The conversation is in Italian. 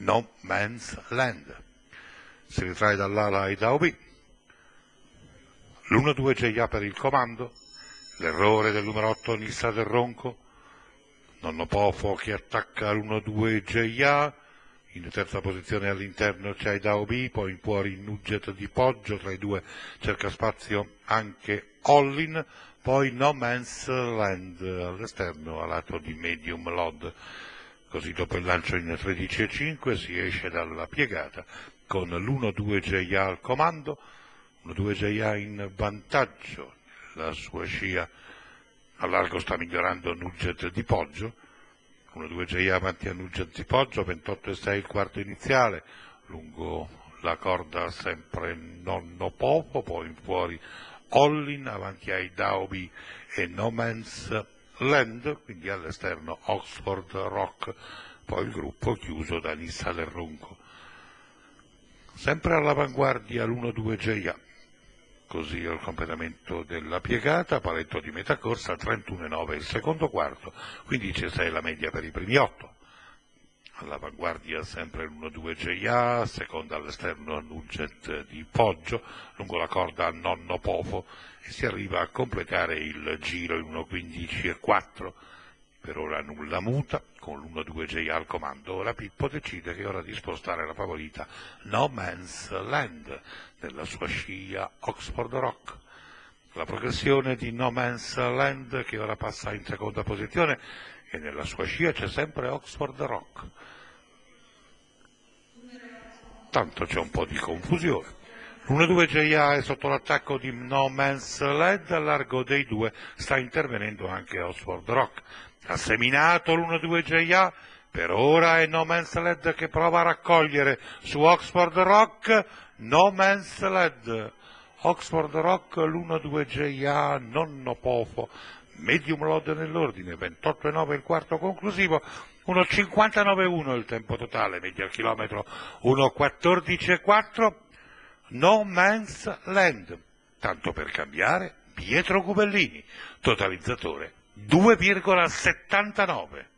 No Man's Land. Si ritrae dall'ala ai da B. L'1-2 JA per il comando, l'errore del numero 8 Nissa del Ronco, Nonno Pofo che attacca l'1-2 JA, in terza posizione all'interno c'è Aidao B, poi in fuori Nugget di Poggio, tra i due cerca spazio anche Hollin, poi No Man's Land all'esterno a lato di Medium Load. Così dopo il lancio in 13.5 si esce dalla piegata con l'1-2 JA al comando, 1-2 JA in vantaggio, la sua scia a largo sta migliorando Nugget di Poggio, 1-2 JA avanti a Nugget di Poggio, 28.6 il quarto iniziale, lungo la corda sempre Nonno Popo, poi in fuori Hollin, avanti ai Daobi e No Man's Land, quindi all'esterno Oxford Rock, poi il gruppo chiuso da Nissa del Ronco. Sempre all'avanguardia l'1-2 JA, così il completamento della piegata, paletto di metà corsa, 31,9 il secondo quarto, 15,6 la media per i primi 8. All'avanguardia sempre l'1-2 JA, seconda all'esterno Nugget di Poggio, lungo la corda Nonno Pofo, e si arriva a completare il giro in 1.15,4. Per ora nulla muta, con l'1-2 JA al comando. Ora Pippo decide che è ora di spostare la favorita No Man's Land nella sua scia Oxford Rock. La progressione di No Man's Land che ora passa in seconda posizione e nella sua scia c'è sempre Oxford Rock. Tanto c'è un po' di confusione. L'1-2 JA è sotto l'attacco di No Man's Land, a largo dei due sta intervenendo anche Oxford Rock. Ha seminato l'1-2 JA, per ora è No Man's Land che prova a raccogliere su Oxford Rock, No Man's Land. Oxford Rock, l'1-2 JA, Nonno Pofo, Medium Load nell'ordine, 28,9 il quarto conclusivo, 1,59,1 il tempo totale, media al chilometro 1,14,4, No Man's Land, tanto per cambiare, Pietro Gubellini, totalizzatore 2,79.